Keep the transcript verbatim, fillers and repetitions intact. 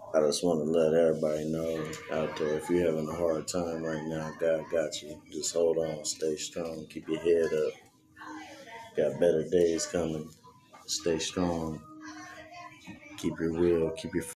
I just want to let everybody know out there, if you're having a hard time right now, God got you. Just hold on, stay strong, keep your head up. Got better days coming. Stay strong. Keep your will, keep your